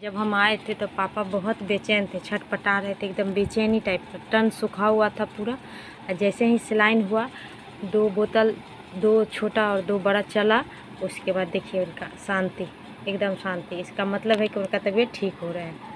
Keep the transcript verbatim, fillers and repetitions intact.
जब हम आए थे तो पापा बहुत बेचैन थे, छटपटा रहे थे, एकदम बेचैनी टाइप का। टन सूखा हुआ था पूरा। और जैसे ही सिलाइन हुआ, दो बोतल, दो छोटा और दो बड़ा चला, उसके बाद देखिए उनका शांति, एकदम शांति। इसका मतलब है कि उनका तबीयत ठीक हो रहा है।